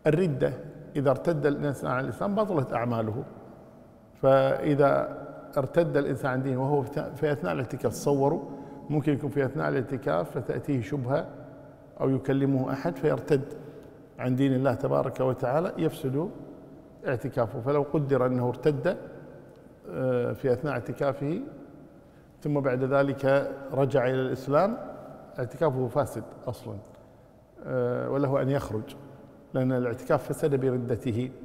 الردة إذا ارتد الإنسان عن الإسلام بطلت أعماله. فإذا ارتد الإنسان عن دينه وهو في أثناء الاعتكاف، تصوروا ممكن يكون في أثناء الاعتكاف فتأتيه شبهة أو يكلمه أحد فيرتد عن دين الله تبارك وتعالى، يفسد اعتكافه. فلو قدر أنه ارتد في أثناء اعتكافه ثم بعد ذلك رجع إلى الإسلام، اعتكافه فاسد أصلا، وله أن يخرج، لأن الاعتكاف فسد بردته.